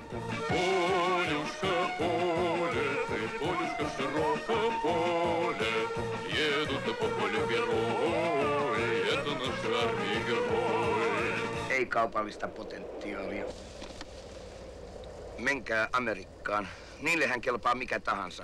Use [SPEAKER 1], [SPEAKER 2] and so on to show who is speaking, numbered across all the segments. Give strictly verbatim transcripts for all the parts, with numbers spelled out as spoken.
[SPEAKER 1] Полюшка, поле, ты, полюшка, широкое поле, едут по полю герои, это наш armigерой.
[SPEAKER 2] Ei kaupallista potentiaalia. Menkää Amerikkaan. Niillehän kelpaa mikä tahansa.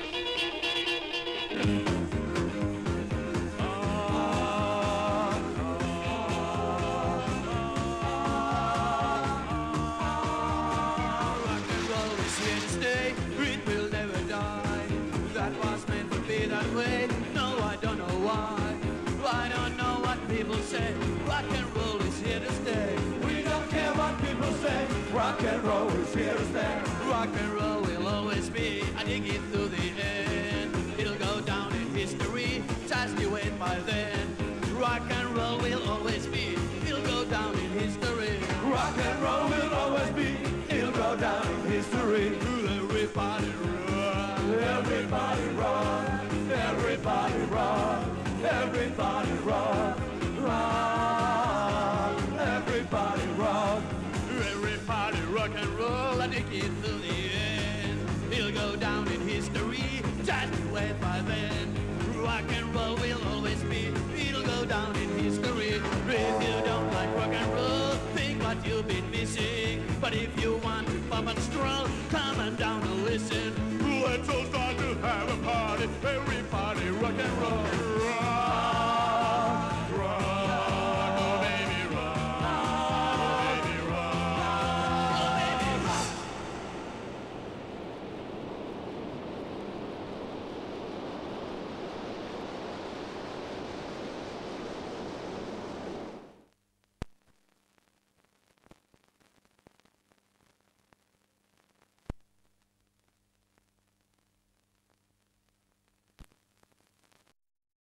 [SPEAKER 3] People say rock and roll is here to stay. We don't care what people say. Rock and roll is here to stay. Rock and roll will always be. I dig it to the end. It'll go down in history. Just you wait by then. Rock and roll will always be. It'll go down in history. Rock and roll will always be. It'll go down in history. Everybody run. Everybody run. Everybody run. Everybody run. Rock, everybody rock, everybody rock and roll, and take it to the end. It'll go down in history, just wait by then. Rock and roll will always be, it'll go down in history. If you don't like rock and roll, think what you've been missing. But if you want to pop and stroll, come on down.